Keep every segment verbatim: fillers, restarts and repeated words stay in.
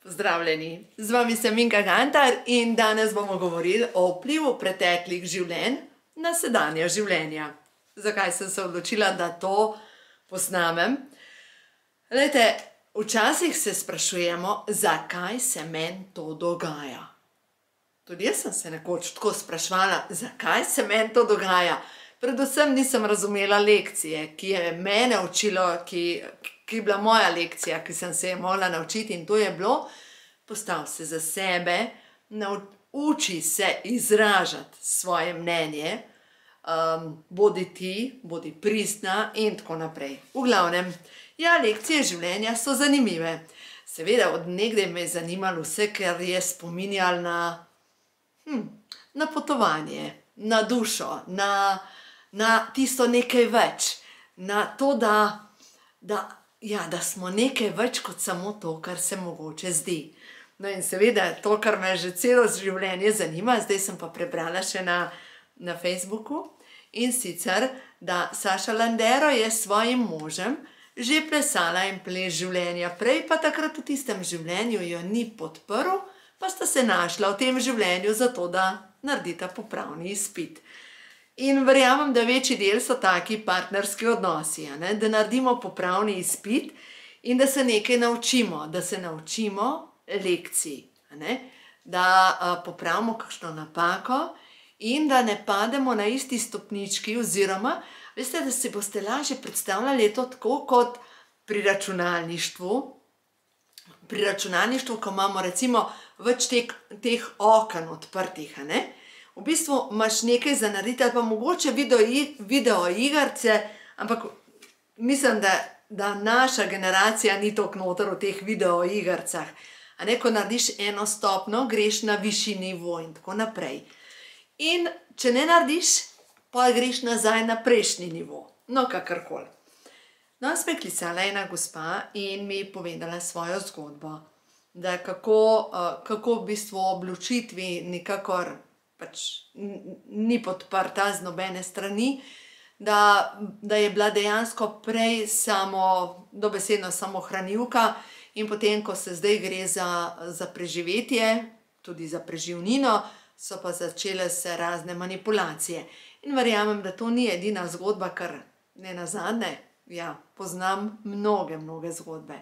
Pozdravljeni, z vami sem Minka Gantar in danes bomo govorili o vplivu preteklih življenj na sedanja življenja. Zakaj sem se odločila, da to posnamem? Glejte, včasih se sprašujemo, zakaj se meni to dogaja. Tudi jaz sem se nekoč tako spraševala, zakaj se meni to dogaja. Predvsem nisem razumela lekcije, ki je mene učilo, ki, ki je bila moja lekcija, ki sem se je mogla naučiti, in to je bilo: postavi se za sebe, nauči se izražati svoje mnenje, um, bodi ti, bodi pristna in tako naprej. V glavnem, ja, lekcije življenja so zanimive. Seveda, od nekdaj me je zanimalo vse, kar je spominjalo na, hm, na potovanje, na dušo, na na tisto nekaj več, na to, da, da, ja, da smo nekaj več kot samo to, kar se mogoče zdi. No in seveda, to, kar me že celo življenje zanima, zdaj sem pa prebrala še na, na Facebooku, in sicer, da Saša Landero je s svojim možem že plesala en ples življenja prej, pa takrat v tistem življenju jo ni podprl, pa sta se našla v tem življenju zato, da naredita popravni izpit. In verjamem, da večji del so taki partnerski odnosi, a ne? Da naredimo popravni izpit in da se nekaj naučimo, da se naučimo lekcij, a ne? Da a, popravimo kakšno napako in da ne pademo na isti stopnički, oziroma, veste, da si boste lažje predstavljali to tako kot pri računalništvu. Pri računalništvu, ko imamo recimo več teh, teh oken odprtih, a ne? V bistvu imaš nekaj za narediti, ali pa mogoče video, video igrce, ampak mislim, da, da naša generacija ni toliko noter v teh video igrcah. A ne, ko narediš eno stopno, greš na višji nivo in tako naprej. In če ne narediš, pa greš nazaj na prejšnji nivo. No, kakorkoli. No, sem klicala ena gospa in mi povedala svojo zgodbo, da kako, kako v bistvu ob ločitvi nikakor pač ni podprta z nobene strani, da, da je bila dejansko prej samo, dobesedno samohranilka, in potem, ko se zdaj gre za, za preživetje, tudi za preživnino, so pa začele se razne manipulacije. In verjamem, da to ni edina zgodba, kar ne nazadnje, ja, poznam mnoge, mnoge zgodbe.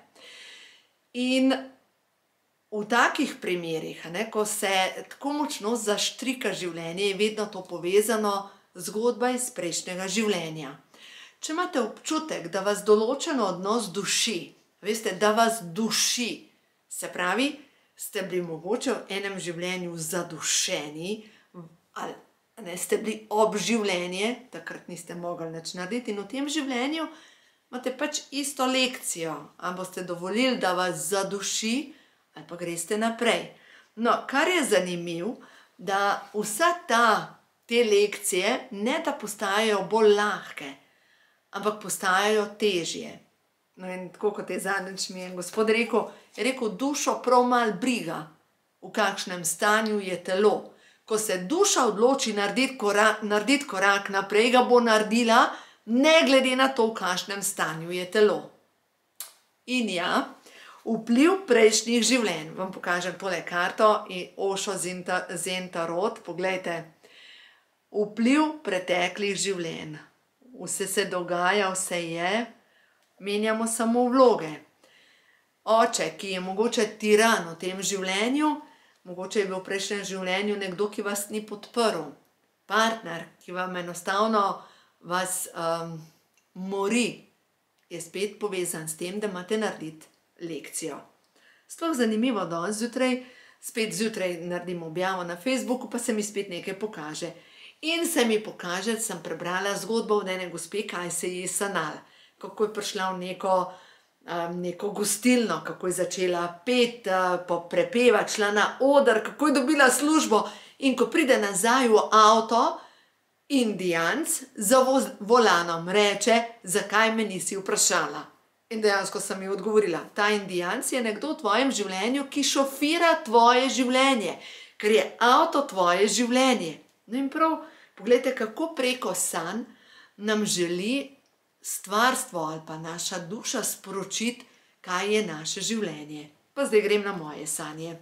In v takih primerih, a ne, ko se tako močno zaštrika življenje, je vedno to povezano zgodba iz prejšnjega življenja. Če imate občutek, da vas določen odnos duši, veste, da vas duši, se pravi, ste bili mogoče v enem življenju zadušeni, ali ne, ste bili ob življenje, takrat niste mogli nič narediti, in v tem življenju imate pač isto lekcijo, ali boste dovolili, da vas zaduši, ali pa greste naprej. No, kar je zanimivo, da vsa ta, te lekcije ne da postajajo bolj lahke, ampak postajajo težje. No, in tako kot je zadnjič mi en gospod rekel, je rekel, dušo prav malo briga, v kakšnem stanju je telo. Ko se duša odloči narediti korak, narediti korak naprej, ga bo naredila, ne glede na to, v kakšnem stanju je telo. In ja, vpliv prejšnjih življenj. Vam pokažem tole karto, Osho Zen Tarot, poglejte. Vpliv preteklih življenj. Vse se dogaja, vse je, menjamo samo vloge. Oče, ki je mogoče tiran v tem življenju, mogoče je bil v prejšnjem življenju nekdo, ki vas ni podprl. Partner, ki vam enostavno vas um, mori, je spet povezan s tem, da imate narediti lekcijo. Sploh zanimivo, danes zjutraj, spet zjutraj naredim objavo na Facebooku, pa se mi spet nekaj pokaže. In se mi pokaže, da sem prebrala zgodbo od ene gospe, kaj se ji je sanalo. Kako je prišla v neko, um, neko gostilno, kako je začela peti, uh, prepevati, šla na oder, kako je dobila službo, in ko pride nazaj v avto, Indijanec za volanom reče, zakaj me nisi vprašala. In dejansko sem ji odgovorila, ta Indijanec je nekdo v tvojem življenju, ki šofira tvoje življenje, ker je avto tvoje življenje. No in prav, poglejte, kako preko sanj nam želi stvarstvo ali pa naša duša sporočiti, kaj je naše življenje. pa zdaj grem na moje sanje.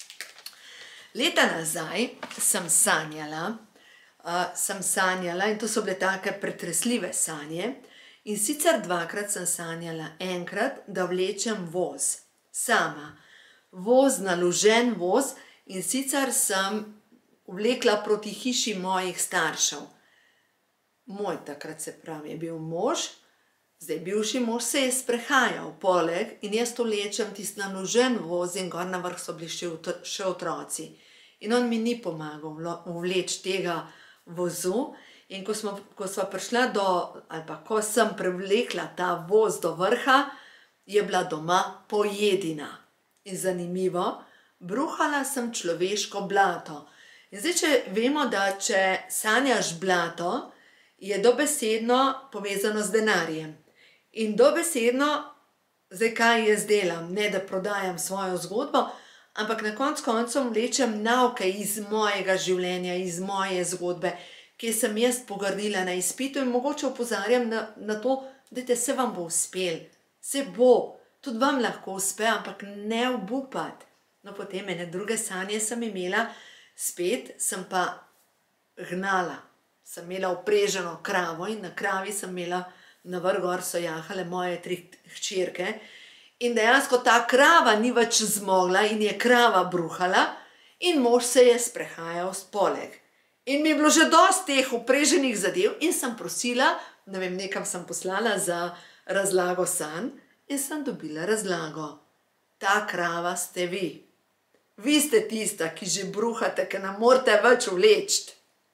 Leta nazaj sem sanjala, uh, sem sanjala in to so bile take pretresljive sanje. In sicer dvakrat sem sanjala, enkrat, da vlečem voz, sama. Voz, naložen voz, in sicer sem vlekla proti hiši mojih staršev. Moj takrat, se pravi, je bil mož, zdaj bivši mož se je sprehajal poleg in jaz to vlečem tisti naložen voz in gor na vrh so bili še, še otroci. In on mi ni pomagal vleči tega vozu. In ko smo, ko sva prišla do, ali pa ko sem prevlekla ta voz do vrha, je bila doma pojedina. In zanimivo, bruhala sem človeško blato. In zdaj, če vemo, da če sanjaš blato, je dobesedno povezano z denarjem. In dobesedno, zdaj kaj jaz delam, ne da prodajam svojo zgodbo, ampak na koncu koncev vlečem nauke iz mojega življenja, iz moje zgodbe, ki sem jaz pogrnila na izpitu in mogoče opozarjam na, na to, da se vam bo uspel. Se bo, tudi vam lahko uspe, ampak ne obupati. No, potem ene druge sanje sem imela, spet sem pa gnala. Sem imela opreženo kravo in na kravi sem imela, na vrh gor so jahale moje tri hčerke. In dejansko ta krava ni več zmogla in je krava bruhala in mož se je sprehajal s poleg. In mi je bilo že dosti teh opreženih zadev in sem prosila, ne vem, nekam sem poslala za razlago sanj in sem dobila razlago. Ta krava ste vi. Vi ste tista, ki že bruhate, ki ne morete več vleči.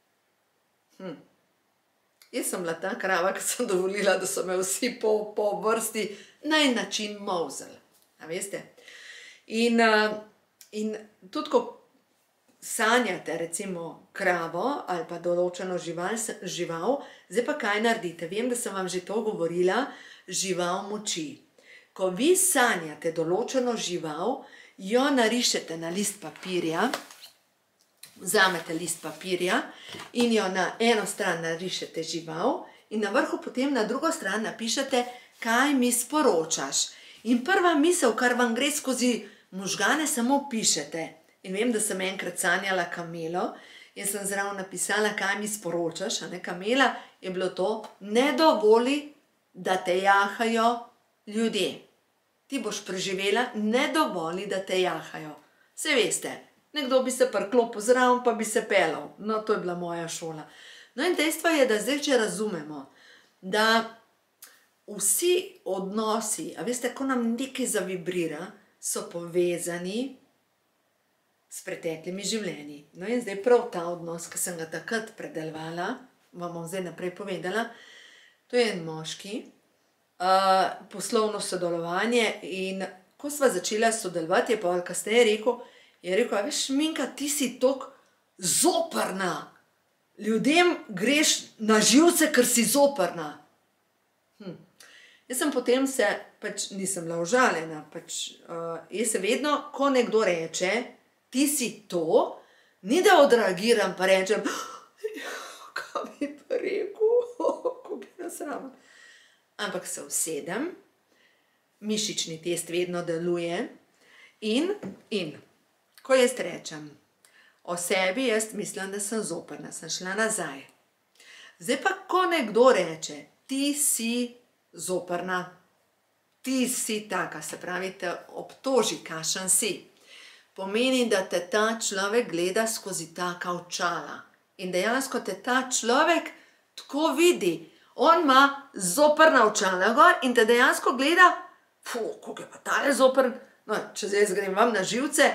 Hm. Jaz sem bila ta krava, ki sem dovolila, da so me vsi po, po vrsti na en način molzali. A veste? In, in tudi, ko sanjate recimo kravo ali pa določeno žival, žival, zdaj pa kaj naredite? Vem, da sem vam že to govorila, žival moči. Ko vi sanjate določeno žival, jo narišete na list papirja, vzamete list papirja in jo na eno stran narišete žival in na vrhu potem na drugo stran napišete, kaj mi sporočaš. In prva misel, kar vam gre skozi možgane, samo pišete. In vem, da sem enkrat sanjala kamelo in sem zraven napisala, kaj mi sporočaš, a ne kamela, je bilo to, ne dovoli, da te jahajo ljudje. Ti boš preživela, ne dovoli, da te jahajo. Saj veste, nekdo bi se priklopil zraven, pa bi se pelal. No, to je bila moja šola. No in dejstvo je, da zdaj, če razumemo, da vsi odnosi, a veste, ko nam nekaj zavibrira, so povezani s preteklimi življenji. No in zdaj prav ta odnos, ki sem ga takrat predelovala, vam bom zdaj naprej povedala, to je en moški, uh, poslovno sodelovanje in ko sva začela sodelovati, je pa kasneje rekel, je rekel, a veš, Minka, ti si toliko zoprna. Ljudem greš na živce, ker si zoprna. Hm. Jaz sem potem se, pač nisem bila užaljena, pač uh, jaz se vedno, ko nekdo reče, ti si to, ni da odreagiram, pa rečem, kaj bi pa rekel, kako bi nasrama. Ampak se usedem, mišični test vedno deluje in, in, ko jaz rečem, o sebi jaz mislim, da sem zoprna, sem šla nazaj. Zdaj pa, ko nekdo reče, ti si zoprna, ti si taka, se pravi, te obtoži, kakšen si. Pomeni, da te ta človek gleda skozi taka očala. In dejansko te ta človek tako vidi. On ima zoprna očala gor in te dejansko gleda, fu, kako je pa tale zoprn. No, če zdaj grem vam na živce,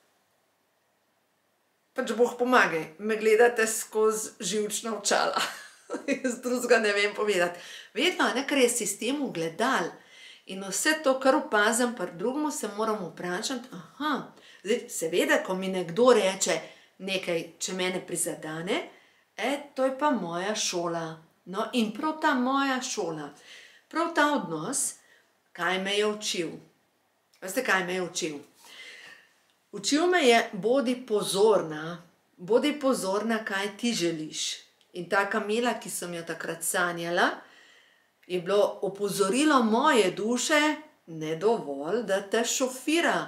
pač Bog pomagaj, me gledate skozi živčna očala. Jaz drugega ne vem povedati. Vedno, ne, ker je sistem ogledal. In vse to, kar opazim pri drugemu, se moram vprašati, aha, zdaj, seveda, ko mi nekdo reče nekaj, če mene prizadane, e, to je pa moja šola. No, in prav ta moja šola, prav ta odnos, kaj me je učil. Veste, kaj me je učil? Učil me je, bodi pozorna, bodi pozorna, kaj ti želiš. In ta kamela, ki sem jo takrat sanjala, je bilo opozorilo moje duše, ne dovolj, da te šofira,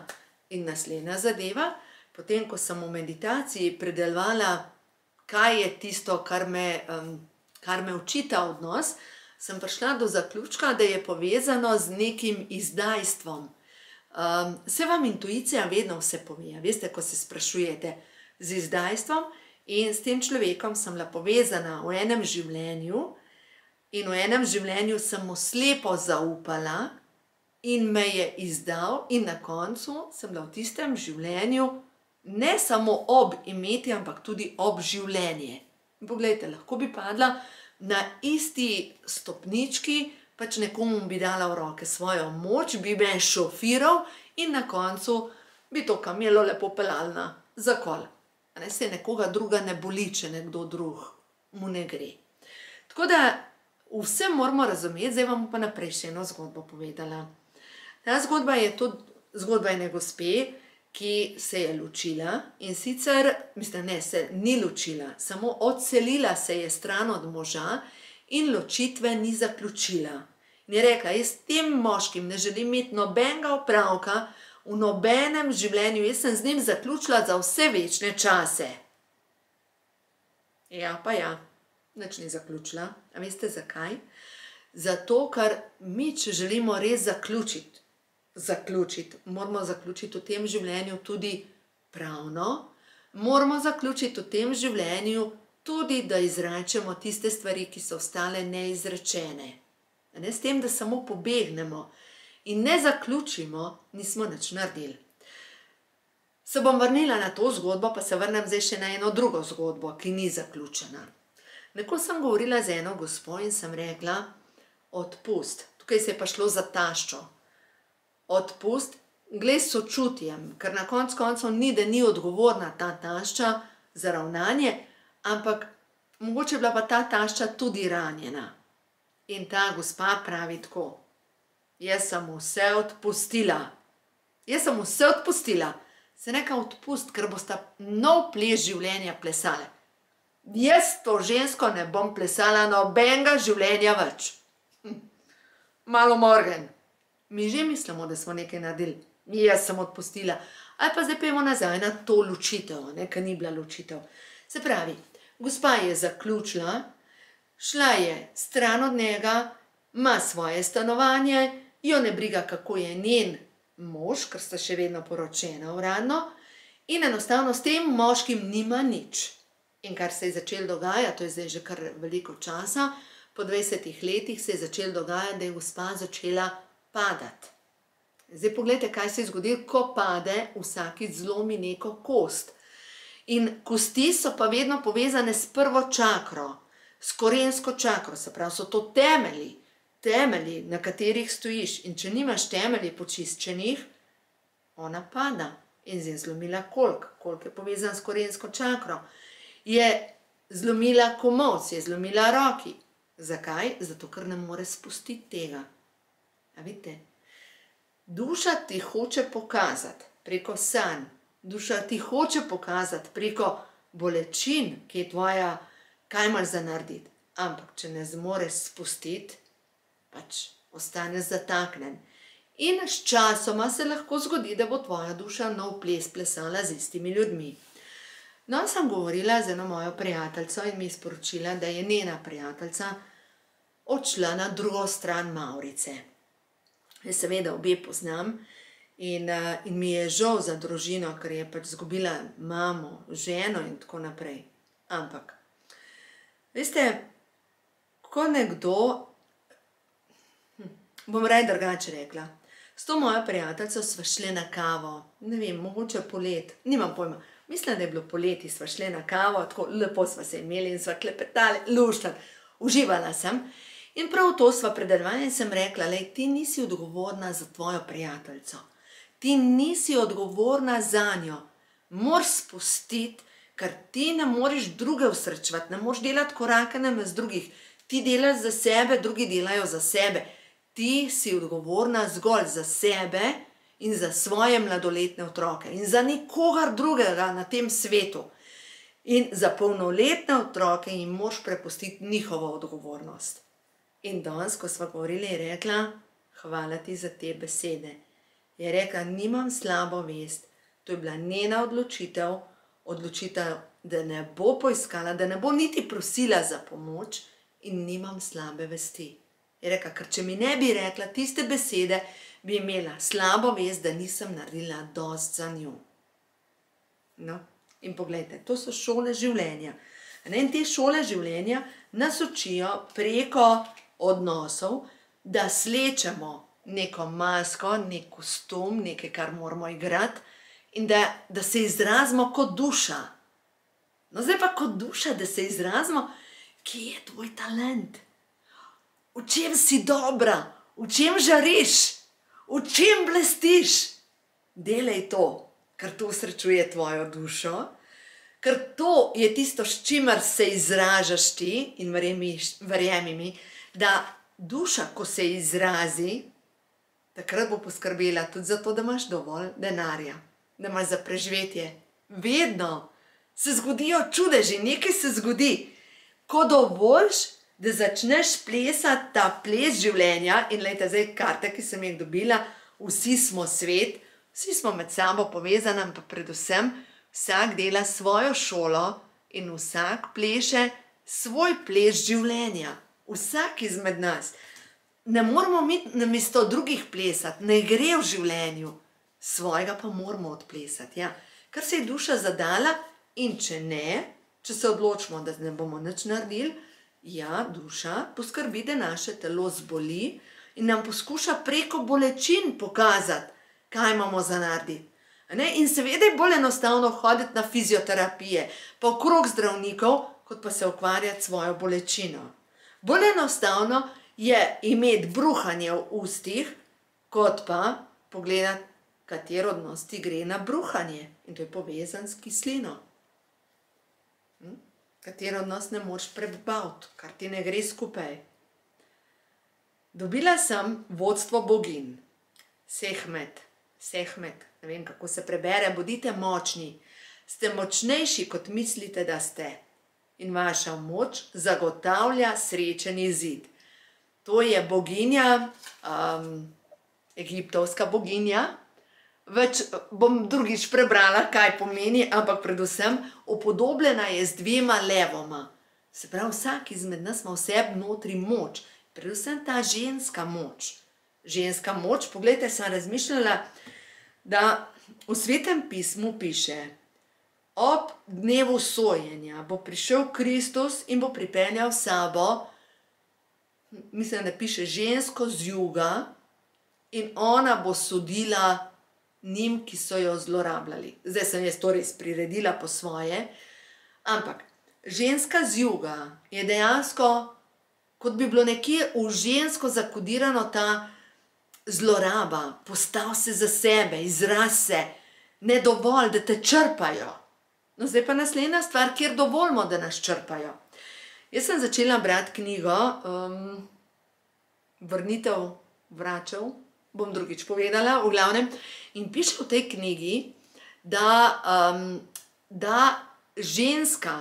In naslednja zadeva, potem, ko sem v meditaciji predelovala, kaj je tisto, kar me, um, kar me uči ta odnos, sem prišla do zaključka, da je povezano z nekim izdajstvom. Um, se vam intuicija vedno vse pove, veste, ko se sprašujete z izdajstvom, in s tem človekom sem bila povezana v enem življenju in v enem življenju sem mu slepo zaupala in me je izdal in na koncu sem bila v tistem življenju ne samo ob imeti, ampak tudi ob življenje. In poglejte, lahko bi padla na isti stopnički, pač nekomu bi dala v roke svojo moč, bi me šofiral in na koncu bi to kamelo lepo peljala na zakol. A ne, se nekoga druga ne boli, če nekdo drug mu ne gre. Tako da vse moramo razumeti, zdaj vam pa naprej še eno zgodbo povedala. Ta zgodba je tudi zgodba ene gospe, ki se je ločila in sicer, mislim, ne, se ni ločila, samo odselila se je stran od moža in ločitve ni zaključila. In je rekla, jaz s tem moškim ne želim imeti nobenega opravka, v nobenem življenju, jaz sem z njim zaključila za vse večne čase. Ja, pa ja, nič ni zaključila. A veste zakaj? Zato, ker mi, če želimo res zaključiti, zaključiti, moramo zaključiti v tem življenju tudi pravno, moramo zaključiti v tem življenju tudi, da izrečemo tiste stvari, ki so ostale neizrečene. A ne s tem, da samo pobegnemo in ne zaključimo, nismo nič naredili. Se bom vrnila na to zgodbo, pa se vrnem zdaj še na eno drugo zgodbo, ki ni zaključena. Neko sem govorila z eno gospo in sem rekla, odpust. Tukaj se je pa šlo za taščo. Odpust, glej s sočutjem, ker na koncu koncev ni, da ni odgovorna ta tašča za ravnanje, ampak mogoče je bila pa ta tašča tudi ranjena. In ta gospa pravi tako, jaz sem vse odpustila. Jaz sem vse odpustila. Se neka odpust, ker bosta nov ples življenja plesale. Jaz to žensko ne bom plesala nobenega življenja več. Hm. Malo morgen. Mi že mislimo, da smo nekaj naredili. Jaz sem odpustila. Ali pa zdaj pojmo nazaj na to ločitev, ne, ker ni bila ločitev. Se pravi, gospa je zaključila, šla je stran od njega, ima svoje stanovanje, jo ne briga, kako je njen mož, ker sta še vedno poročena uradno, in enostavno s tem moškim nima nič. In kar se je začelo dogajati, to je zdaj že kar veliko časa, po dvajsetih letih se je začelo dogajati, da je gospa začela padati. Zdaj poglejte, kaj se je zgodilo, ko pade, vsakič zlomi neko kost. In kosti so pa vedno povezane s prvo čakro, s korensko čakro, se pravi, so to temelji, temelji, na katerih stojiš. In če nimaš temelji počiščenih, ona pada. In zdaj je zlomila kolk, kolk je povezan s korensko čakro. Je zlomila komolc, je zlomila roki. Zakaj? Zato, ker ne more spustiti tega. A vidite? Duša ti hoče pokazati preko sanj, duša ti hoče pokazati preko bolečin, ki je tvoja, kaj imaš za narediti. Ampak, če ne zmoreš spustiti, pač ostaneš zataknen. In s časoma se lahko zgodi, da bo tvoja duša nov ples plesala z istimi ljudmi. No, sem govorila z eno mojo prijateljico in mi je sporočila, da je njena prijateljica odšla na drugo stran Mavrice. Jaz seveda obe poznam in, in mi je žal za družino, ker je pač izgubila mamo, ženo in tako naprej. Ampak, veste, ko nekdo, hm, bom raje drugače rekla, s to mojo prijateljico sva šli na kavo, ne vem, mogoče polet, nimam pojma, mislim, da je bilo poleti, sva šli na kavo, tako lepo sva se imeli in sva klepetali, luštali, uživala sem. In prav to sva predelovali in sem rekla, lej, ti nisi odgovorna za tvojo prijateljico. Ti nisi odgovorna za njo. Moraš spustiti, ker ti ne moreš druge usrečevati, ne moreš delati korake namesto drugih. Ti delaš za sebe, drugi delajo za sebe. Ti si odgovorna zgolj za sebe in za svoje mladoletne otroke. In za nikogar drugega na tem svetu. In za polnoletne otroke jim moraš prepustiti njihovo odgovornost. In danes, ko sva govorili, je rekla, hvala ti za te besede. je rekla, nimam slabo vest. To je bila njena odločitev, odločitev, da ne bo poiskala, da ne bo niti prosila za pomoč in nimam slabe vesti. Je rekla, ker če mi ne bi rekla tiste besede, bi imela slabo vest, da nisem naredila dosti za njo. No, in poglejte, to so šole življenja. In te šole življenja nas učijo preko odnosov, da slečemo neko masko, nek kostum, nekaj, kar moramo igrati in da, da se izrazimo kot duša. No, zdaj pa kot duša, da se izrazimo, kje je tvoj talent? V čem si dobra? V čem žariš? V čem blestiš? Delaj to, ker to srečuje tvojo dušo, ker to je tisto, s čimer se izražaš ti in verjemi mi, da duša, ko se izrazi, takrat bo poskrbela tudi za to, da imaš dovolj denarja, da imaš za preživetje. Vedno se zgodijo čudeži, nekaj se zgodi. Ko dovoliš, da začneš plesati ta ples življenja, in lejte, zdaj karte, ki sem jih dobila, vsi smo svet, vsi smo med sabo povezani, pa predvsem vsak dela svojo šolo in vsak pleše svoj ples življenja. Vsak izmed nas. Ne moramo mi namesto drugih plesati, ne gre v življenju. Svojega pa moramo odplesati, ja. Kar se je duša zadala in če ne, če se odločimo, da ne bomo nič naredili, ja, duša poskrbi, da naše telo zboli in nam poskuša preko bolečin pokazati, kaj imamo za narediti. In seveda je bolj enostavno hoditi na fizioterapije, pa okrog zdravnikov, kot pa se ukvarjati s svojo bolečino. Bolj enostavno je imeti bruhanje v ustih, kot pa pogledati, katero odnos ti gre na bruhanje. In to je povezan s kislino. Katero odnos ne moreš prebaviti, kar ti ne gre skupaj. Dobila sem vodstvo bogin. Sehmet, Sehmet, ne vem, kako se prebere, bodite močni. Ste močnejši, kot mislite, da ste. In vaša moč zagotavlja srečen izid. To je boginja, um, egiptovska boginja. Več bom drugič prebrala, kaj pomeni, ampak predvsem upodobljena je z dvema levoma. Se pravi, vsak izmed nas ima v sebi notri moč, predvsem ta ženska moč. Ženska moč, poglejte, sem razmišljala, da v Svetem pismu piše, ob dnevu sojenja bo prišel Kristus in bo pripeljal s sabo, mislim, da piše žensko z juga in ona bo sodila njim, ki so jo zlorabljali. Zdaj sem jaz to res priredila po svoje, ampak ženska z juga je dejansko, kot bi bilo nekje v žensko zakodirano ta zloraba, postav se za sebe, izraz se, ne dovolj, da te črpajo. No, zdaj pa naslednja stvar, kjer dovolimo, da nas črpajo. Jaz sem začela brati knjigo um, Vrnitev vračev, bom drugič povedala, v glavnem, in piše v tej knjigi, da, um, da ženska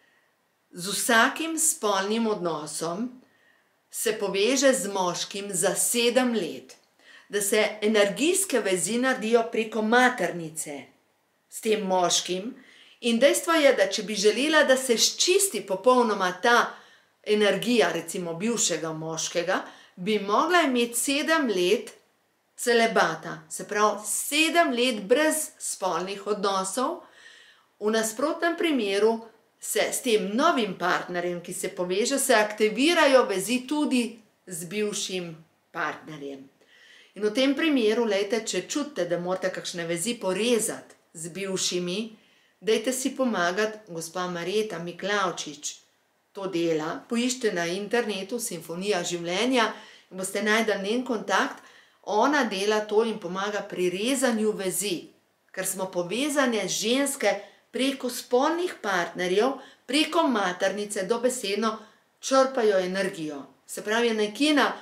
z vsakim spolnim odnosom se poveže z moškim za sedem let, da se energijske vezi naredijo preko maternice s tem moškim. In dejstvo je, da če bi želela, da se ščisti popolnoma ta energija, recimo bivšega moškega, bi mogla imeti sedem let celebata, se pravi sedem let brez spolnih odnosov. V nasprotnem primeru se s tem novim partnerjem, ki se poveže, se aktivirajo vezi tudi z bivšim partnerjem. In v tem primeru, lejte, če čutite, da morate kakšne vezi porezati z bivšimi, dajte si pomagati, gospa Marjeta Miklavčič to dela, poiščite na internetu Simfonija življenja in boste najdeli njen kontakt, ona dela to in pomaga pri rezanju vezi, ker smo povezane ženske preko spolnih partnerjev, preko maternice, dobesedno črpajo energijo. Se pravi, je nekje na,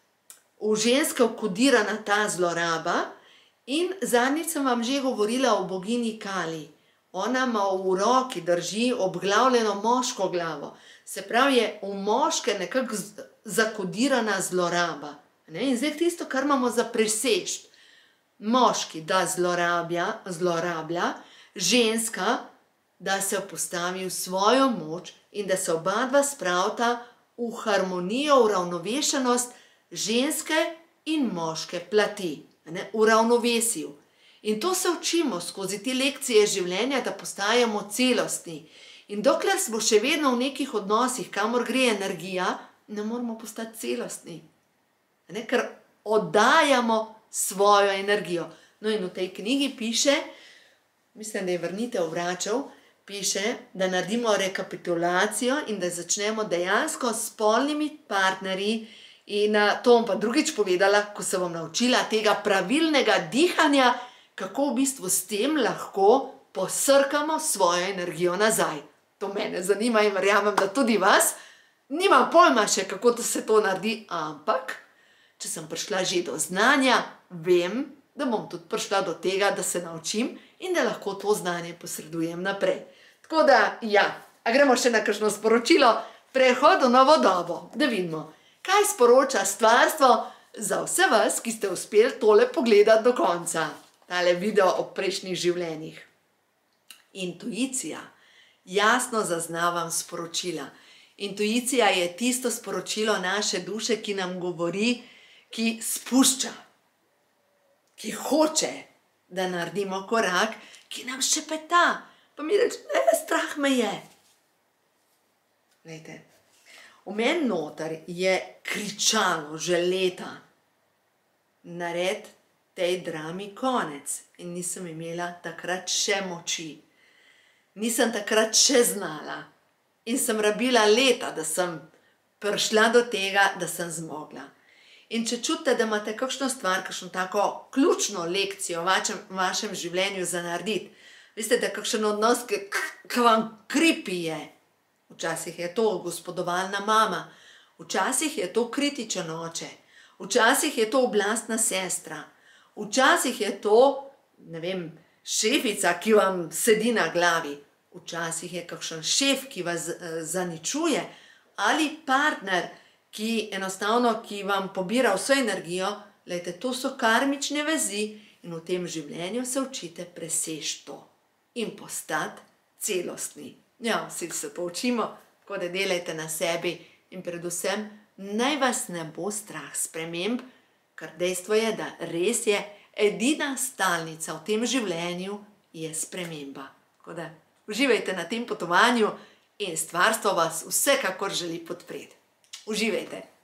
v ženske vkodirana ta zloraba in zadnjič sem vam že govorila o bogini Kali. Ona ima v roki, drži obglavljeno moško glavo. Se pravi, je v moške nekako zakodirana zloraba. In zdaj tisto, kar imamo za presežiti. moški, da zlorablja, zlorablja, ženska, da se postavi v svojo moč in da se oba dva spravita v harmonijo, v ravnovešenost ženske in moške plati, ne, v ravnovesju. In to se učimo skozi te lekcije življenja, da postajamo celostni. In dokler smo še vedno v nekih odnosih, kamor gre energija, ne moramo postati celostni. Ne, ker oddajamo svojo energijo. No in v tej knjigi piše, mislim, da je Vrnitev vračev, piše, da naredimo rekapitulacijo in da začnemo dejansko s spolnimi partnerji. In to bom pa drugič povedala, ko se bom naučila tega pravilnega dihanja, kako v bistvu s tem lahko posrkamo svojo energijo nazaj. To mene zanima in verjamem, da tudi vas. Nimam pojma še, kako to se to naredi, ampak če sem prišla že do znanja, vem, da bom tudi prišla do tega, da se naučim in da lahko to znanje posredujem naprej. Tako da, ja, a gremo še na kakšno sporočilo? Prehod v novo dobo, da vidimo, kaj sporoča stvarstvo za vse vas, ki ste uspeli tole pogledati do konca. Tale video o prejšnjih življenjih. Intuicija. Jasno zaznavam sporočila. Intuicija je tisto sporočilo naše duše, ki nam govori, ki spušča, ki hoče, da naredimo korak, ki nam šepeta. Pa mi reče, ne, strah me je. Glejte, v meni noter je kričalo že leta, nared tej drami konec. In nisem imela takrat še moči. Nisem takrat še znala. In sem rabila leta, da sem prišla do tega, da sem zmogla. In če čutite, da imate kakšno stvar, kakšno tako ključno lekcijo v vašem, vašem življenju za narediti, veste, da kakšen odnos, ki, ki vam kri pije. Včasih je to gospodovalna mama, včasih je to kritičen oče, včasih je to oblastna sestra, včasih je to, ne vem, šefica, ki vam sedi na glavi, včasih je kakšen šef, ki vas zaničuje, ali partner, ki enostavno, ki vam pobira vso energijo. Glejte, to so karmične vezi in v tem življenju se učite preseči to in postati celostni. Ja, vsi se to učimo, tako da delajte na sebi in predvsem naj vas ne bo strah sprememb, ker dejstvo je, da res je, edina stalnica v tem življenju je sprememba. Tako da uživajte na tem potovanju in stvarstvo vas vsekakor želi podpreti. Uživajte!